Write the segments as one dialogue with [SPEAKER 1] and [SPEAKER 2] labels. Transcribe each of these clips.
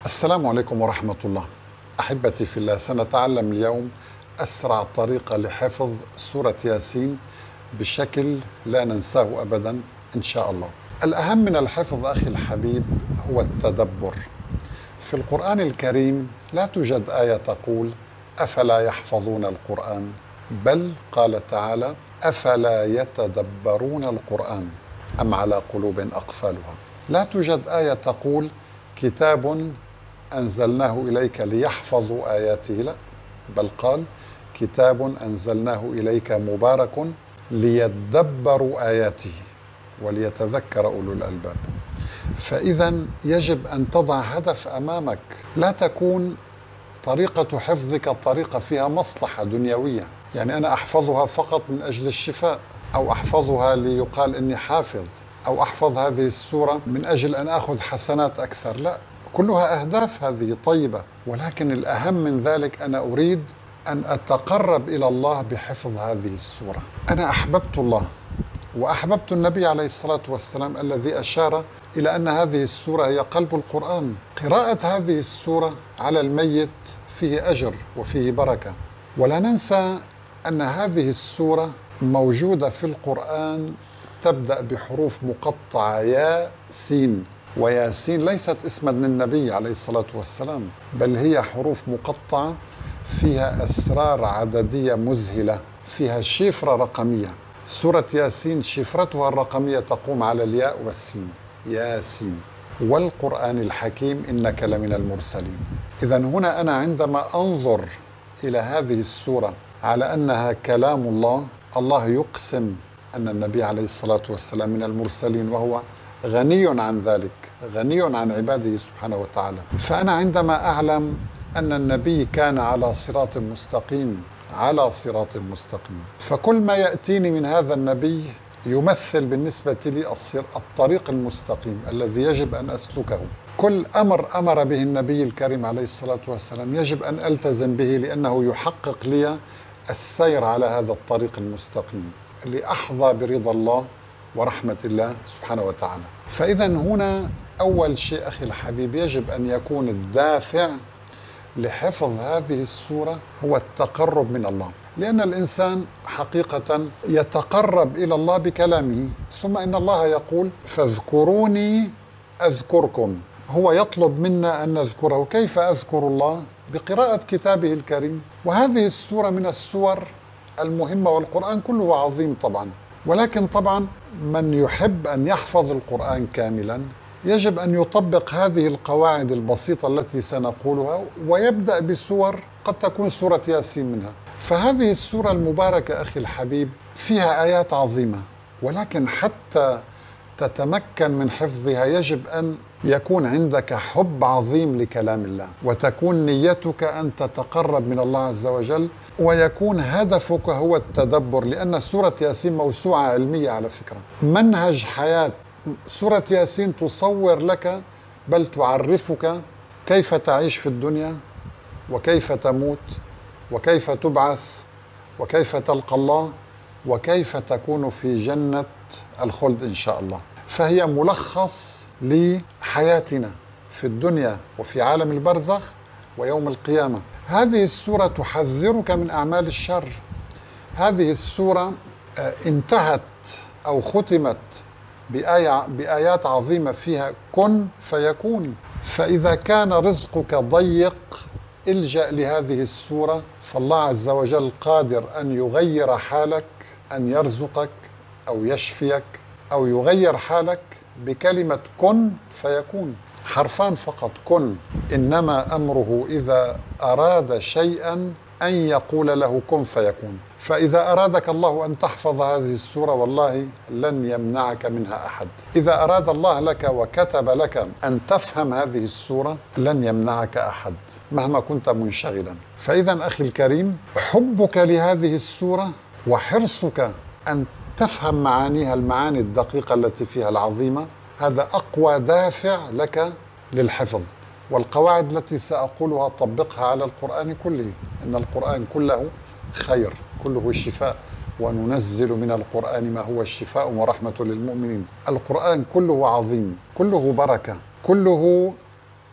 [SPEAKER 1] السلام عليكم ورحمة الله. أحبتي في الله، سنتعلم اليوم أسرع طريقة لحفظ سورة ياسين بشكل لا ننساه أبدا إن شاء الله. الأهم من الحفظ أخي الحبيب هو التدبر. في القرآن الكريم لا توجد آية تقول أفلا يحفظون القرآن، بل قال تعالى أفلا يتدبرون القرآن أم على قلوب أقفالها. لا توجد آية تقول كتاب أنزلناه إليك ليحفظوا آياته، لا، بل قال كتاب أنزلناه إليك مبارك ليدبروا آياته وليتذكر أولو الألباب. فإذا يجب أن تضع هدف أمامك، لا تكون طريقة حفظك طريقة فيها مصلحة دنيوية، يعني أنا أحفظها فقط من أجل الشفاء، أو أحفظها ليقال إني حافظ، أو أحفظ هذه السورة من أجل أن أخذ حسنات أكثر. لا، كلها أهداف هذه طيبة، ولكن الأهم من ذلك أنا أريد أن أتقرب إلى الله بحفظ هذه السورة. أنا أحببت الله وأحببت النبي عليه الصلاة والسلام الذي أشار إلى أن هذه السورة هي قلب القرآن. قراءة هذه السورة على الميت فيه أجر وفيه بركة. ولا ننسى أن هذه السورة موجودة في القرآن تبدأ بحروف مقطعة يا سين، وياسين ليست اسما للنبي عليه الصلاة والسلام، بل هي حروف مقطعة فيها أسرار عددية مذهلة، فيها شفرة رقمية. سورة ياسين شفرتها الرقمية تقوم على الياء والسين، ياسين. والقرآن الحكيم إنك لمن المرسلين. إذن هنا أنا عندما أنظر إلى هذه السورة على أنها كلام الله، الله يقسم أن النبي عليه الصلاة والسلام من المرسلين، وهو غني عن ذلك، غني عن عباده سبحانه وتعالى. فأنا عندما أعلم أن النبي كان على صراط مستقيم، على صراط مستقيم، فكل ما يأتيني من هذا النبي يمثل بالنسبة لي الطريق المستقيم الذي يجب أن أسلكه. كل أمر به النبي الكريم عليه الصلاة والسلام يجب أن ألتزم به، لأنه يحقق لي السير على هذا الطريق المستقيم لأحظى برضا الله ورحمة الله سبحانه وتعالى. فإذا هنا أول شيء أخي الحبيب يجب أن يكون الدافع لحفظ هذه السورة هو التقرب من الله، لأن الإنسان حقيقة يتقرب إلى الله بكلامه، ثم إن الله يقول فاذكروني أذكركم. هو يطلب منا أن نذكره. كيف أذكر الله؟ بقراءة كتابه الكريم. وهذه السورة من السور المهمة، والقرآن كله عظيم طبعا، ولكن طبعا من يحب أن يحفظ القرآن كاملا يجب أن يطبق هذه القواعد البسيطة التي سنقولها، ويبدأ بسور قد تكون سورة ياسين منها. فهذه السورة المباركة أخي الحبيب فيها آيات عظيمة، ولكن حتى تتمكن من حفظها يجب أن يكون عندك حب عظيم لكلام الله، وتكون نيتك أن تتقرب من الله عز وجل، ويكون هدفك هو التدبر. لأن سورة ياسين موسوعة علمية على فكرة، منهج حياة. سورة ياسين تصور لك بل تعرفك كيف تعيش في الدنيا، وكيف تموت، وكيف تبعث، وكيف تلقى الله، وكيف تكون في جنة الخلد إن شاء الله. فهي ملخص لحياتنا في الدنيا وفي عالم البرزخ ويوم القيامة. هذه السورة تحذرك من أعمال الشر. هذه السورة انتهت أو ختمت بآيات عظيمة فيها كن فيكون. فإذا كان رزقك ضيق الجأ لهذه السورة، فالله عز وجل قادر أن يغير حالك، أن يرزقك أو يشفيك أو يغير حالك بكلمة كن فيكون. حرفان فقط، كن. إنما أمره إذا أراد شيئا أن يقول له كن فيكون. فإذا أرادك الله أن تحفظ هذه السورة والله لن يمنعك منها أحد. إذا أراد الله لك وكتب لك أن تفهم هذه السورة لن يمنعك أحد مهما كنت منشغلا. فإذا أخي الكريم، حبك لهذه السورة وحرصك أن تفهم معانيها، المعاني الدقيقة التي فيها العظيمة، هذا أقوى دافع لك للحفظ. والقواعد التي سأقولها طبقها على القرآن كله، إن القرآن كله خير، كله شفاء، وننزل من القرآن ما هو شفاء ورحمة للمؤمنين. القرآن كله عظيم، كله بركة، كله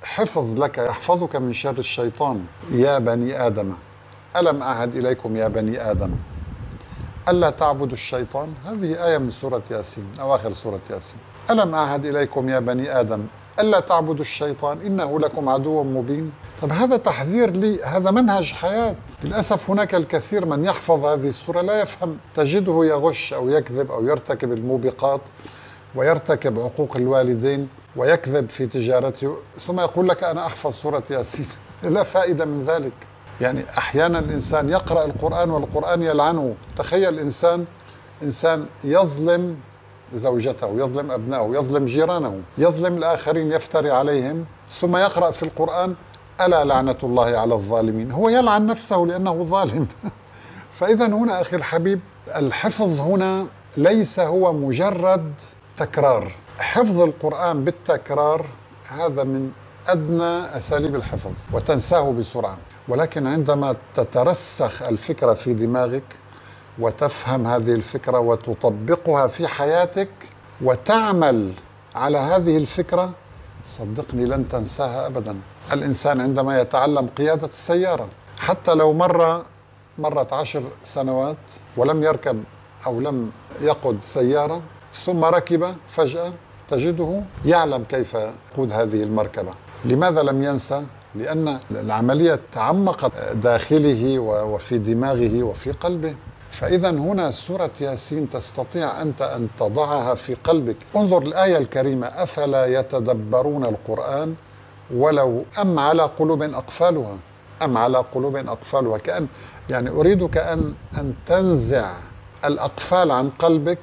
[SPEAKER 1] حفظ لك يحفظك من شر الشيطان. يا بني آدم ألم أعهد إليكم يا بني آدم ألا تعبدوا الشيطان. هذه آية من سورة ياسين، أواخر سورة ياسين. ألم أعهد إليكم يا بني آدم ألا تعبدوا الشيطان إنه لكم عدو مبين. طب هذا تحذير لي، هذا منهج حياة. للأسف هناك الكثير من يحفظ هذه السورة لا يفهم، تجده يغش أو يكذب أو يرتكب الموبقات ويرتكب عقوق الوالدين ويكذب في تجارته، ثم يقول لك أنا أحفظ سورة ياسين. لا فائدة من ذلك. يعني أحيانا الإنسان يقرأ القرآن والقرآن يلعنه. تخيل إنسان يظلم زوجته، يظلم أبنائه، يظلم جيرانه، يظلم الآخرين، يفتري عليهم، ثم يقرأ في القرآن ألا لعنة الله على الظالمين. هو يلعن نفسه لأنه ظالم. فإذا هنا أخي الحبيب، الحفظ هنا ليس هو مجرد تكرار. حفظ القرآن بالتكرار هذا من أدنى أساليب الحفظ وتنساه بسرعة، ولكن عندما تترسخ الفكرة في دماغك وتفهم هذه الفكرة وتطبقها في حياتك وتعمل على هذه الفكرة، صدقني لن تنساها أبدا. الإنسان عندما يتعلم قيادة السيارة، حتى لو مرت 10 سنوات ولم يركب أو لم يقود سيارة، ثم ركب فجأة، تجده يعلم كيف يقود هذه المركبة. لماذا لم ينسى؟ لأن العملية تعمقت داخله وفي دماغه وفي قلبه. فإذا هنا سورة ياسين تستطيع أنت أن تضعها في قلبك. انظر الآية الكريمة: أفلا يتدبرون القرآن ولو أم على قلوب أقفالها. أم على قلوب أقفالها، كأن يعني أريدك أن تنزع الأقفال عن قلبك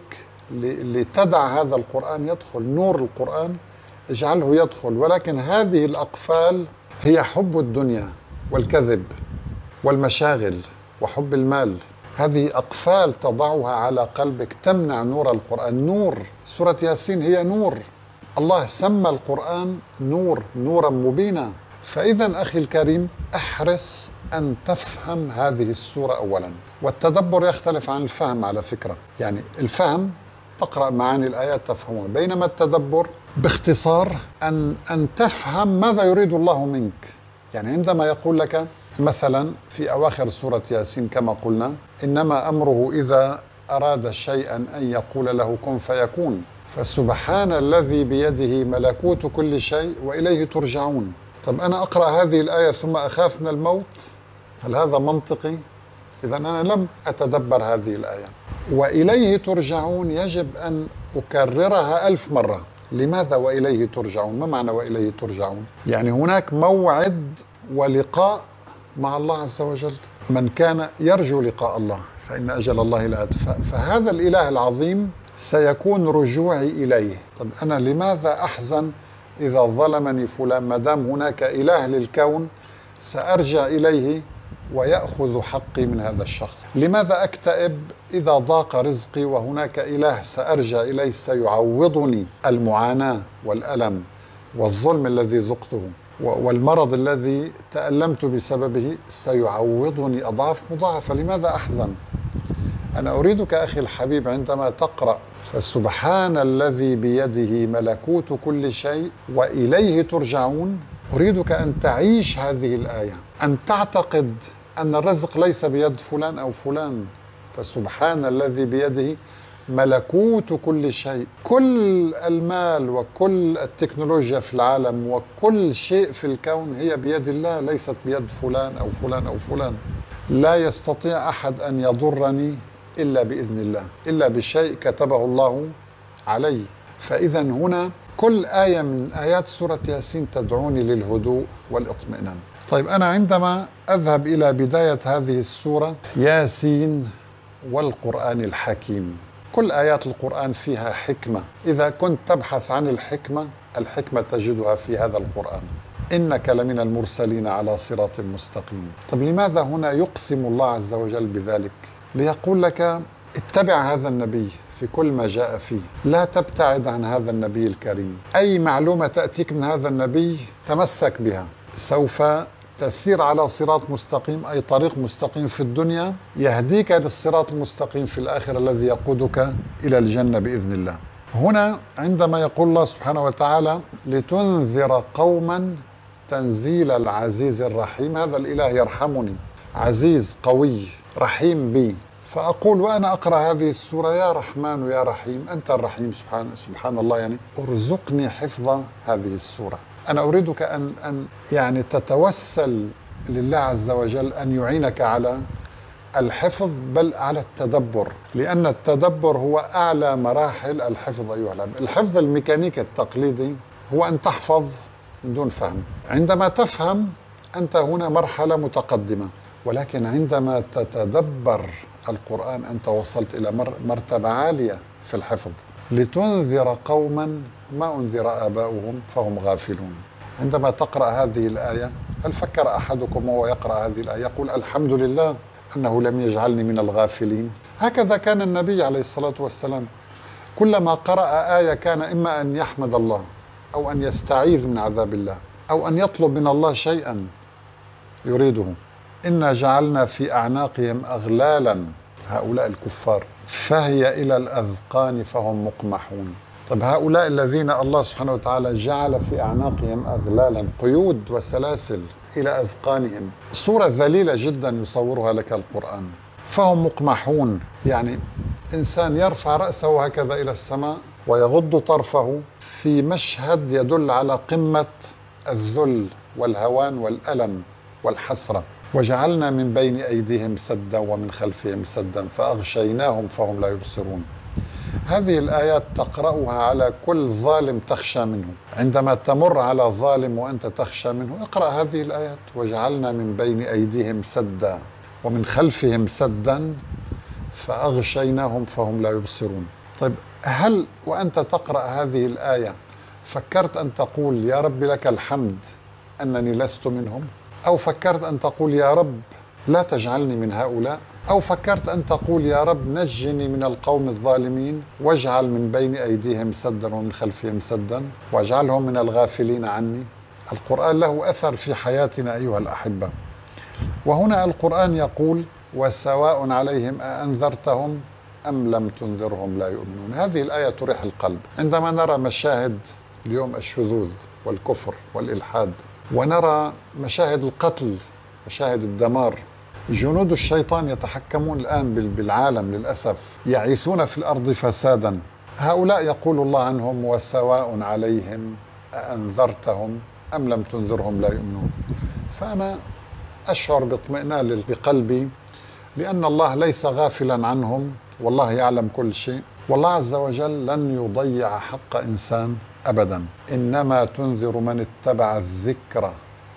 [SPEAKER 1] لتدع هذا القرآن يدخل. نور القرآن اجعله يدخل، ولكن هذه الأقفال هي حب الدنيا والكذب والمشاغل وحب المال. هذه أقفال تضعها على قلبك تمنع نور القرآن. نور سورة ياسين هي نور. الله سمى القرآن نور، نورا مبينا. فإذا أخي الكريم، احرص أن تفهم هذه السورة أولا. والتدبر يختلف عن الفهم على فكرة. يعني الفهم تقرأ معاني الآيات تفهمها، بينما التدبر باختصار أن تفهم ماذا يريد الله منك. يعني عندما يقول لك مثلا في أواخر سورة ياسين كما قلنا: إنما أمره إذا أراد شيئا أن يقول له كن فيكون، فسبحان الذي بيده ملكوت كل شيء وإليه ترجعون. طب أنا أقرأ هذه الآية ثم أخاف من الموت؟ هل هذا منطقي؟ إذا أنا لم أتدبر هذه الآية. وإليه ترجعون يجب أن أكررها 1000 مرة. لماذا وإليه ترجعون؟ ما معنى وإليه ترجعون؟ يعني هناك موعد ولقاء مع الله عز وجل. من كان يرجو لقاء الله فإن أجل الله لآت. فهذا الإله العظيم سيكون رجوعي إليه. طب أنا لماذا أحزن إذا ظلمني فلان؟ ما دام هناك إله للكون سأرجع إليه ويأخذ حقي من هذا الشخص. لماذا أكتئب إذا ضاق رزقي وهناك إله سأرجع إليه سيعوضني المعاناة والألم والظلم الذي ذقته والمرض الذي تألمت بسببه، سيعوضني أضعاف مضاعفة. لماذا أحزن؟ أنا أريدك أخي الحبيب عندما تقرأ فسبحان الذي بيده ملكوت كل شيء وإليه ترجعون، أريدك أن تعيش هذه الآية، أن تعتقد أن الرزق ليس بيد فلان أو فلان. فسبحان الذي بيده ملكوت كل شيء. كل المال وكل التكنولوجيا في العالم وكل شيء في الكون هي بيد الله، ليست بيد فلان أو فلان أو فلان. لا يستطيع أحد أن يضرني إلا بإذن الله، إلا بشيء كتبه الله علي. فإذا هنا كل آية من آيات سورة ياسين تدعوني للهدوء والاطمئنان. طيب أنا عندما أذهب إلى بداية هذه السورة: ياسين والقرآن الحكيم. كل آيات القرآن فيها حكمة. إذا كنت تبحث عن الحكمة تجدها في هذا القرآن. إنك لمن المرسلين على صراط مستقيم. طب لماذا هنا يقسم الله عز وجل بذلك؟ ليقول لك اتبع هذا النبي في كل ما جاء فيه، لا تبتعد عن هذا النبي الكريم. أي معلومة تأتيك من هذا النبي تمسك بها، سوف تسير على صراط مستقيم، أي طريق مستقيم في الدنيا يهديك للصراط المستقيم في الآخرة الذي يقودك إلى الجنة بإذن الله. هنا عندما يقول الله سبحانه وتعالى: لتنذر قوما تنزيل العزيز الرحيم. هذا الإله يرحمني، عزيز قوي رحيم بي، فأقول وأنا أقرأ هذه السورة: يا رحمن يا رحيم أنت الرحيم. سبحان الله، يعني ارزقني حفظ هذه السورة. أنا أريدك أن يعني تتوسل لله عز وجل أن يعينك على الحفظ، بل على التدبر، لأن التدبر هو أعلى مراحل الحفظ أيها الأحبة. الحفظ الميكانيكي التقليدي هو أن تحفظ من دون فهم. عندما تفهم أنت هنا مرحلة متقدمة، ولكن عندما تتدبر القرآن أنت وصلت إلى مرتبة عالية في الحفظ. لتنذر قوما ما أنذر آباؤهم فهم غافلون. عندما تقرأ هذه الآية، هل فكر أحدكم وهو يقرأ هذه الآية يقول الحمد لله أنه لم يجعلني من الغافلين؟ هكذا كان النبي عليه الصلاة والسلام، كلما قرأ آية كان إما أن يحمد الله، أو أن يستعيذ من عذاب الله، أو أن يطلب من الله شيئا يريده. إنا جعلنا في أعناقهم أغلالا، هؤلاء الكفار، فهي إلى الأذقان فهم مقمحون. طب هؤلاء الذين الله سبحانه وتعالى جعل في أعناقهم أغلالا، قيود وسلاسل إلى أذقانهم، صورة ذليلة جدا يصورها لك القرآن. فهم مقمحون، يعني إنسان يرفع رأسه هكذا إلى السماء ويغض طرفه في مشهد يدل على قمة الذل والهوان والألم والحسرة. وجعلنا من بين أيديهم سدا ومن خلفهم سدا فأغشيناهم فهم لا يبصرون. هذه الآيات تقرأها على كل ظالم تخشى منه. عندما تمر على ظالم وأنت تخشى منه اقرأ هذه الآيات: وجعلنا من بين أيديهم سدا ومن خلفهم سدا فأغشيناهم فهم لا يبصرون. طيب، هل وأنت تقرأ هذه الآية فكرت أن تقول يا رب لك الحمد أنني لست منهم؟ أو فكرت أن تقول يا رب لا تجعلني من هؤلاء؟ أو فكرت أن تقول يا رب نجني من القوم الظالمين واجعل من بين أيديهم سدا ومن خلفهم سدا واجعلهم من الغافلين عني؟ القرآن له أثر في حياتنا أيها الأحبة. وهنا القرآن يقول: وسواء عليهم أأنذرتهم أم لم تنذرهم لا يؤمنون. هذه الآية تريح القلب. عندما نرى مشاهد اليوم الشذوذ والكفر والإلحاد، ونرى مشاهد القتل، مشاهد الدمار، جنود الشيطان يتحكمون الآن بالعالم للأسف، يعيثون في الأرض فسادا. هؤلاء يقول الله عنهم: وسواء عليهم أأنذرتهم أم لم تنذرهم لا يؤمنون. فأنا أشعر باطمئنان بقلبي، لأن الله ليس غافلا عنهم، والله يعلم كل شيء، والله عز وجل لن يضيع حق إنسان أبدا. إنما تنذر من اتبع الذكر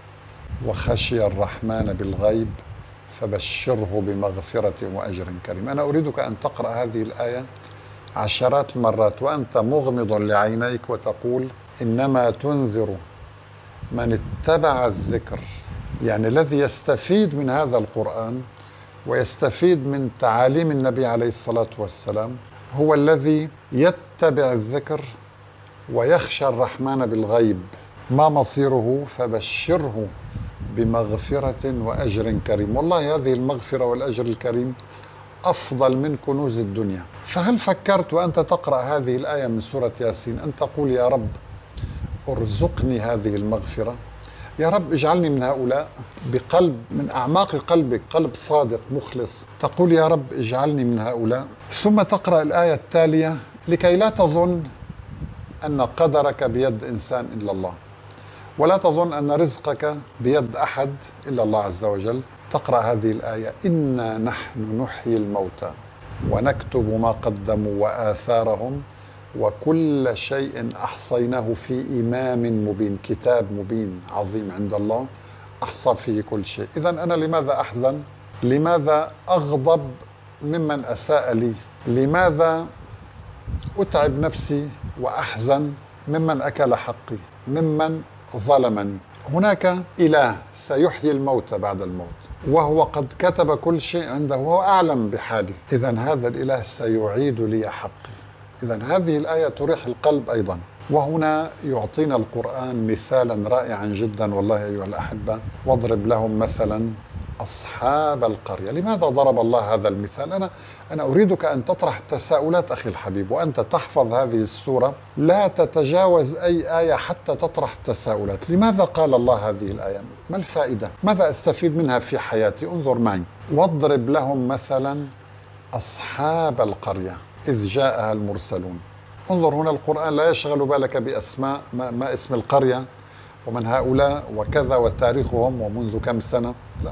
[SPEAKER 1] وخشي الرحمن بالغيب فبشره بمغفرة وأجر كريم. أنا أريدك أن تقرأ هذه الآية عشرات المرات وأنت مغمض لعينيك وتقول: إنما تنذر من اتبع الذكر، يعني الذي يستفيد من هذا القرآن ويستفيد من تعاليم النبي عليه الصلاة والسلام هو الذي يتبع الذكر ويخشى الرحمن بالغيب. ما مصيره؟ فبشره بمغفرة وأجر كريم. والله هذه المغفرة والأجر الكريم أفضل من كنوز الدنيا. فهل فكرت وأنت تقرأ هذه الآية من سورة ياسين أن تقول: يا رب ارزقني هذه المغفرة، يا رب اجعلني من هؤلاء، بقلب من أعماق قلبك، قلب صادق مخلص، تقول يا رب اجعلني من هؤلاء. ثم تقرأ الآية التالية: لكي لا تظن أن قدرك بيد إنسان إلا الله، ولا تظن أن رزقك بيد أحد إلا الله عز وجل. تقرأ هذه الآية: إنا نحن نحيي الموتى ونكتب ما قدموا وآثارهم وكل شيء أحصيناه في إمام مبين. كتاب مبين عظيم عند الله أحصى فيه كل شيء. إذن أنا لماذا أحزن؟ لماذا أغضب ممن أساء لي؟ لماذا أتعب نفسي وأحزن ممن أكل حقي، ممن ظلمني؟ هناك إله سيحيي الموتى بعد الموت، وهو قد كتب كل شيء عنده وهو أعلم بحالي. إذن هذا الإله سيعيد لي حقي. إذن هذه الآية تريح القلب أيضا. وهنا يعطينا القرآن مثالا رائعا جدا والله أيها الأحبة: واضرب لهم مثلا أصحاب القرية. لماذا ضرب الله هذا المثال؟ أنا أريدك أن تطرح التساؤلات أخي الحبيب، وأنت تحفظ هذه السورة لا تتجاوز أي آية حتى تطرح التساؤلات. لماذا قال الله هذه الآية؟ ما الفائدة؟ ماذا أستفيد منها في حياتي؟ انظر معي. واضرب لهم مثلا أصحاب القرية إذ جاءها المرسلون. انظر هنا القرآن لا يشغل بالك بأسماء ما اسم القرية ومن هؤلاء وكذا وتاريخهم ومنذ كم سنة، لا،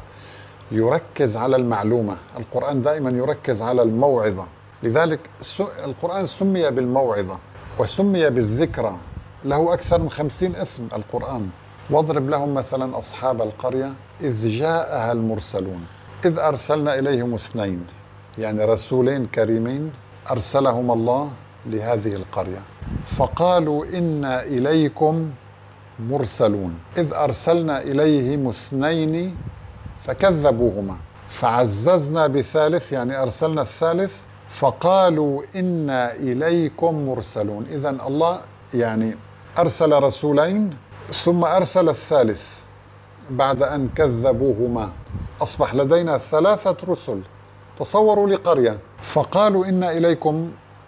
[SPEAKER 1] يركز على المعلومة. القرآن دائما يركز على الموعظة، لذلك القرآن سمي بالموعظة وسمي بالذكرى، له أكثر من 50 اسم القرآن. واضرب لهم مثلا أصحاب القرية إذ جاءها المرسلون إذ أرسلنا إليهم 2، يعني رسولين كريمين أرسلهم الله لهذه القرية، فقالوا إنا إليكم مرسلون. إذ أرسلنا إليهم 2 فكذبوهما فعززنا بثالث، يعني أرسلنا الثالث، فقالوا إنا إليكم مرسلون. إذن الله يعني أرسل رسولين ثم أرسل الثالث بعد أن كذبوهما، أصبح لدينا 3 رسل. تصوروا لقرية فقالوا إنا إليكم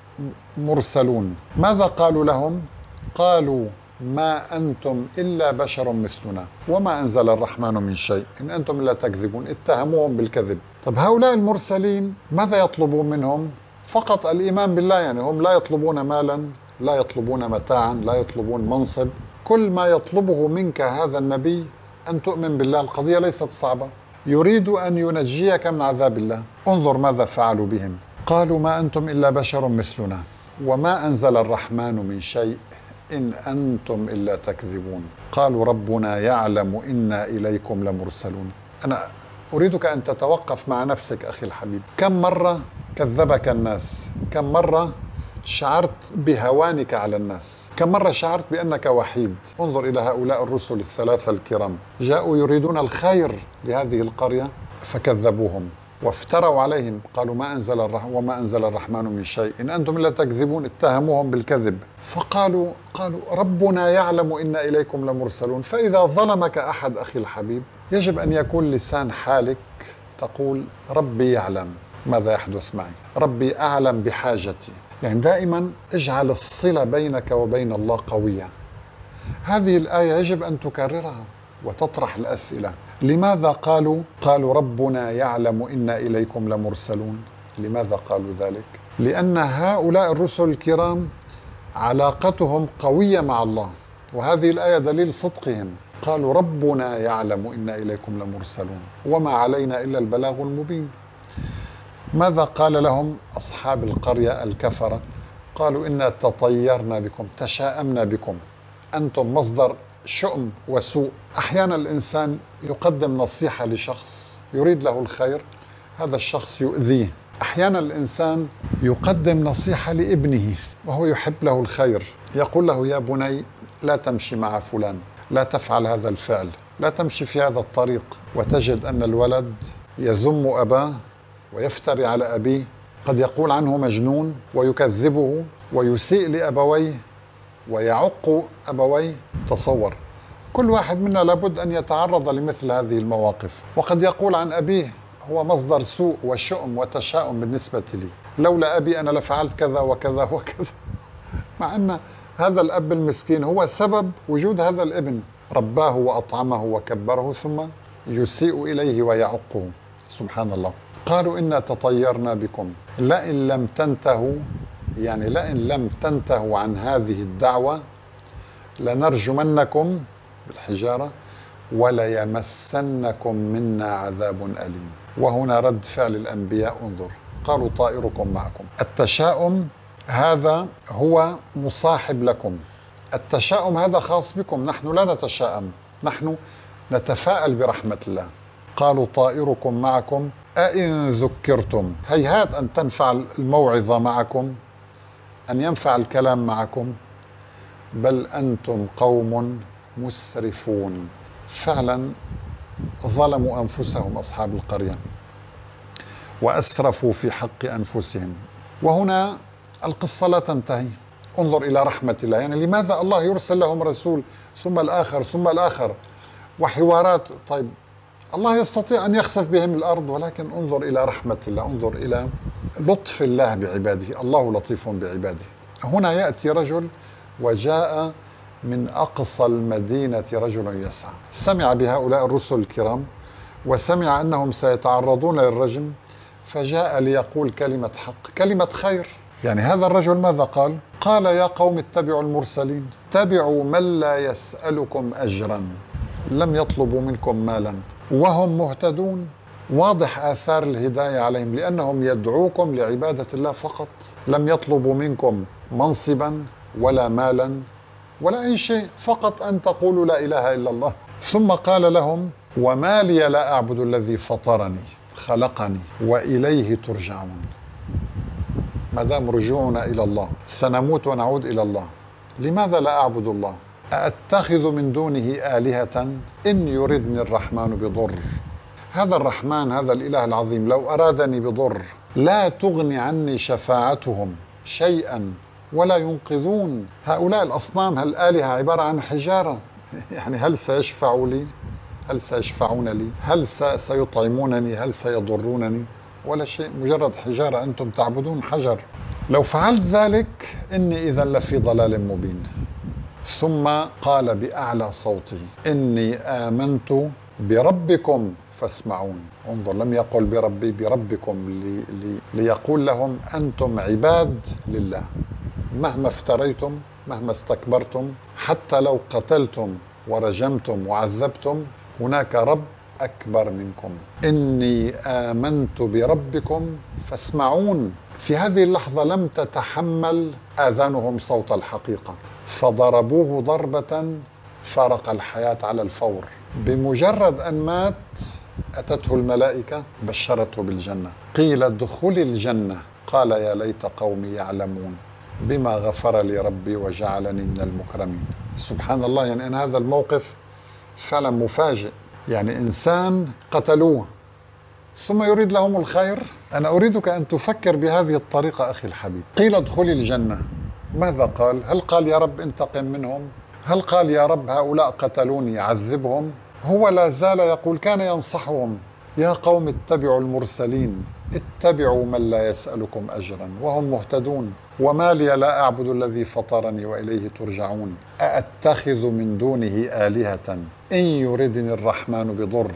[SPEAKER 1] مرسلون. ماذا قالوا لهم؟ قالوا ما أنتم إلا بشر مثلنا وما أنزل الرحمن من شيء إن أنتم إلا تكذبون. اتهموهم بالكذب. طب هؤلاء المرسلين ماذا يطلبون منهم؟ فقط الإيمان بالله، يعني هم لا يطلبون مالا، لا يطلبون متاعا، لا يطلبون منصب. كل ما يطلبه منك هذا النبي أن تؤمن بالله. القضية ليست صعبة، يريد أن ينجيك من عذاب الله. انظر ماذا فعلوا بهم. قالوا ما أنتم إلا بشر مثلنا وما أنزل الرحمن من شيء إن أنتم إلا تكذبون. قالوا ربنا يعلم إنا إليكم لمرسلون. أنا أريدك أن تتوقف مع نفسك أخي الحبيب. كم مرة كذبك الناس؟ كم مرة شعرت بهوانك على الناس؟ كم مرة شعرت بأنك وحيد؟ انظر إلى هؤلاء الرسل ال3 الكرام، جاءوا يريدون الخير لهذه القرية فكذبوهم وافتروا عليهم. قالوا وما أنزل الرحمن من شيء إن أنتم إلا تكذبون. اتهموهم بالكذب. فقالوا ربنا يعلم إنا إليكم لمرسلون. فإذا ظلمك أحد أخي الحبيب يجب أن يكون لسان حالك تقول ربي يعلم ماذا يحدث معي، ربي أعلم بحاجتي. يعني دائما اجعل الصلة بينك وبين الله قوية. هذه الآية يجب أن تكررها وتطرح الأسئلة. لماذا قالوا ربنا يعلم إنا إليكم لمرسلون؟ لماذا قالوا ذلك؟ لأن هؤلاء الرسل الكرام علاقتهم قوية مع الله، وهذه الآية دليل صدقهم. قالوا ربنا يعلم إنا إليكم لمرسلون وما علينا إلا البلاغ المبين. ماذا قال لهم أصحاب القرية الكفرة؟ قالوا إنا تطيرنا بكم، تشاءمنا بكم، أنتم مصدر شؤم وسوء. أحيانا الإنسان يقدم نصيحة لشخص يريد له الخير، هذا الشخص يؤذيه. أحيانا الإنسان يقدم نصيحة لابنه وهو يحب له الخير، يقول له يا بني لا تمشي مع فلان، لا تفعل هذا الفعل، لا تمشي في هذا الطريق. وتجد أن الولد يذم أباه ويفتري على أبيه، قد يقول عنه مجنون ويكذبه ويسيء لأبويه ويعق أبويه. تصور، كل واحد منا لابد أن يتعرض لمثل هذه المواقف. وقد يقول عن أبيه هو مصدر سوء وشؤم وتشاؤم بالنسبة لي، لولا أبي أنا لفعلت كذا وكذا وكذا، مع أن هذا الأب المسكين هو سبب وجود هذا الابن، رباه وأطعمه وكبره ثم يسيء إليه ويعقه. سبحان الله. قالوا إنا تطيرنا بكم لئن لم تنتهوا، يعني لئن لم تنتهوا عن هذه الدعوة لنرجمنكم بالحجارة وليمسنكم منا عذاب أليم. وهنا رد فعل الأنبياء. انظر، قالوا طائركم معكم. التشاؤم هذا هو مصاحب لكم، التشاؤم هذا خاص بكم، نحن لا نتشاءم، نحن نتفاءل برحمة الله. قالوا طائركم معكم أئن ذكرتم، هيهات أن تنفع الموعظة معكم، أن ينفع الكلام معكم، بل أنتم قوم مسرفون. فعلا ظلموا أنفسهم أصحاب القرية وأسرفوا في حق أنفسهم. وهنا القصة لا تنتهي. انظر إلى رحمة الله، يعني لماذا الله يرسل لهم رسول ثم الآخر ثم الآخر وحوارات؟ طيب الله يستطيع أن يخسف بهم الأرض، ولكن انظر إلى رحمة الله، انظر إلى لطف الله بعباده، الله لطيف بعباده. هنا يأتي رجل وجاء من أقصى المدينة رجل يسعى، سمع بهؤلاء الرسل الكرام وسمع أنهم سيتعرضون للرجم، فجاء ليقول كلمة حق، كلمة خير. يعني هذا الرجل ماذا قال؟ قال يا قوم اتبعوا المرسلين، اتبعوا من لا يسألكم أجرا، لم يطلبوا منكم مالا وهم مهتدون. واضح آثار الهداية عليهم، لأنهم يدعوكم لعبادة الله فقط، لم يطلبوا منكم منصبا ولا مالا ولا أي شيء، فقط أن تقولوا لا إله إلا الله. ثم قال لهم وما لي لا أعبد الذي فطرني خلقني وإليه ترجعون. ما دام رجوعنا إلى الله، سنموت ونعود إلى الله، لماذا لا أعبد الله؟ أتخذ من دونه آلهة إن يردني الرحمن بضر. هذا الرحمن، هذا الإله العظيم، لو أرادني بضر لا تغني عني شفاعتهم شيئا ولا ينقذون. هؤلاء الأصنام، هالآلهة عبارة عن حجارة، يعني هل سيشفعوا لي؟ هل سيشفعون لي؟ هل سيطعمونني؟ هل سيضرونني؟ ولا شيء، مجرد حجارة، أنتم تعبدون حجر. لو فعلت ذلك إني إذا لفي ضلال مبين. ثم قال بأعلى صوته إني آمنت بربكم فاسمعون. انظر، لم يقل بربي، بربكم، ليقول لهم أنتم عباد لله، مهما افتريتم، مهما استكبرتم، حتى لو قتلتم ورجمتم وعذبتم، هناك رب أكبر منكم. إني آمنت بربكم فاسمعون. في هذه اللحظة لم تتحمل آذانهم صوت الحقيقة، فضربوه ضربة فارق الحياة على الفور. بمجرد أن مات أتته الملائكة بشرته بالجنة، قيل ادخل الجنة، قال يا ليت قومي يعلمون بما غفر لي ربي وجعلني من المكرمين. سبحان الله، يعني أن هذا الموقف فعلا مفاجئ. يعني إنسان قتلوه ثم يريد لهم الخير. أنا أريدك أن تفكر بهذه الطريقة أخي الحبيب. قيل ادخل الجنة، ماذا قال؟ هل قال يا رب انتقم منهم؟ هل قال يا رب هؤلاء قتلوني عذبهم؟ هو لا زال يقول، كان ينصحهم يا قوم اتبعوا المرسلين، اتبعوا من لا يسألكم أجرا وهم مهتدون، وما لي لا أعبد الذي فطرني وإليه ترجعون، أأتخذ من دونه آلهة إن يردني الرحمن بضر.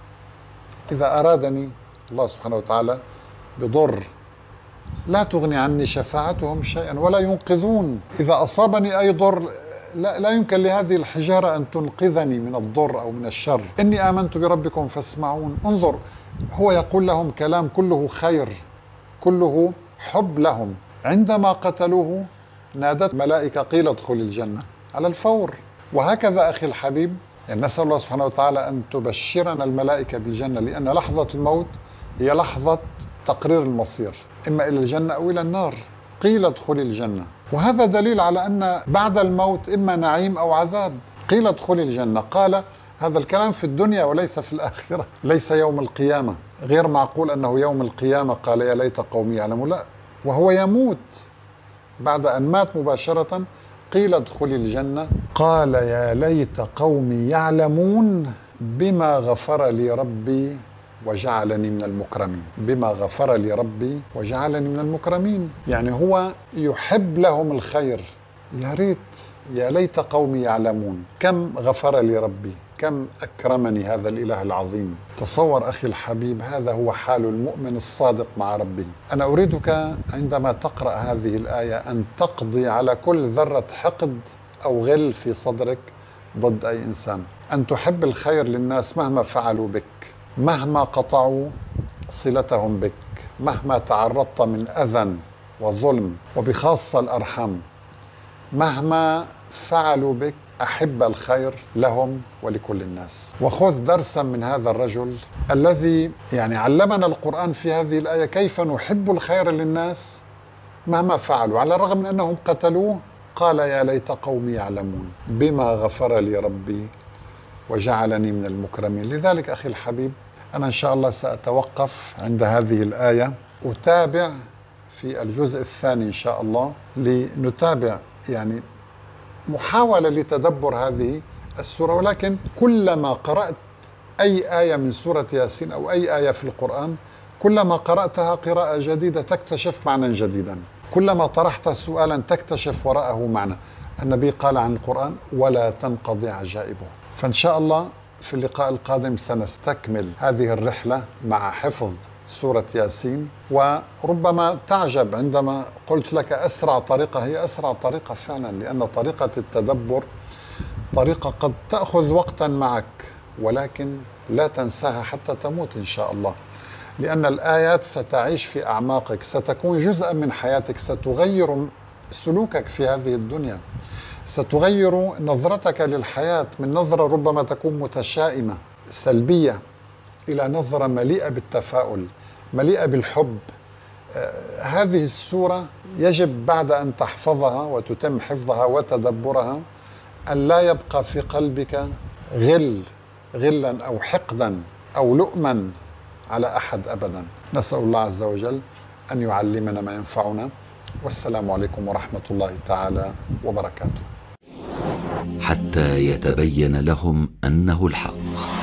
[SPEAKER 1] إذا أرادني الله سبحانه وتعالى بضر لا تغني عني شفاعتهم شيئا ولا ينقذون. إذا أصابني أي ضر لا يمكن لهذه الحجارة أن تنقذني من الضر أو من الشر. إني آمنت بربكم فاسمعون. انظر، هو يقول لهم كلام كله خير، كله حب لهم. عندما قتلوه نادت ملائكة قيل ادخل الجنة على الفور. وهكذا أخي الحبيب، يعني نسأل الله سبحانه وتعالى أن تبشرنا الملائكة بالجنة، لأن لحظة الموت هي لحظة تقرير المصير، إما إلى الجنة أو إلى النار. قيل ادخل الجنة، وهذا دليل على أن بعد الموت إما نعيم أو عذاب. قيل ادخل الجنة، قال هذا الكلام في الدنيا وليس في الآخرة، ليس يوم القيامة. غير معقول أنه يوم القيامة قال يا ليت قومي يعلمون، لا، وهو يموت بعد أن مات مباشرة. قيل ادخل الجنة، قال يا ليت قومي يعلمون بما غفر لي ربي وجعلني من المكرمين. بما غفر لي ربي وجعلني من المكرمين، يعني هو يحب لهم الخير. يا ريت، يا ليت قومي يعلمون كم غفر لي ربي، كم أكرمني هذا الإله العظيم. تصور أخي الحبيب، هذا هو حال المؤمن الصادق مع ربه. أنا أريدك عندما تقرأ هذه الآية أن تقضي على كل ذرة حقد أو غل في صدرك ضد أي إنسان، أن تحب الخير للناس مهما فعلوا بك، مهما قطعوا صلتهم بك، مهما تعرضت من أذى وظلم، وبخاصة الأرحام، مهما فعلوا بك أحب الخير لهم ولكل الناس. وخذ درسا من هذا الرجل الذي يعني علمنا القرآن في هذه الآية كيف نحب الخير للناس مهما فعلوا، على الرغم من أنهم قتلوه. قال يا ليت قومي يعلمون بما غفر لي ربي وجعلني من المكرمين. لذلك أخي الحبيب، أنا إن شاء الله سأتوقف عند هذه الآية، أتابع في الجزء الثاني إن شاء الله، لنتابع يعني محاولة لتدبر هذه السورة. ولكن كلما قرأت أي آية من سورة ياسين أو أي آية في القرآن كلما قرأتها قراءة جديدة تكتشف معنى جديدا، كلما طرحت سؤالا تكتشف وراءه معنى. النبي قال عن القرآن: ولا تنقضي عجائبه. فإن شاء الله في اللقاء القادم سنستكمل هذه الرحلة مع حفظ سورة ياسين. وربما تعجب عندما قلت لك أسرع طريقة، هي أسرع طريقة فعلا، لأن طريقة التدبر طريقة قد تأخذ وقتا معك، ولكن لا تنساها حتى تموت إن شاء الله، لأن الآيات ستعيش في أعماقك، ستكون جزءا من حياتك، ستغير سلوكك في هذه الدنيا، ستغير نظرتك للحياة من نظرة ربما تكون متشائمة سلبية إلى نظرة مليئة بالتفاؤل، مليئة بالحب. هذه السورة يجب بعد أن تحفظها وتتم حفظها وتدبرها أن لا يبقى في قلبك غلا أو حقدا أو لؤما على أحد أبدا. نسأل الله عز وجل أن يعلمنا ما ينفعنا، والسلام عليكم ورحمة الله تعالى وبركاته.
[SPEAKER 2] حتى يتبين لهم أنه الحق.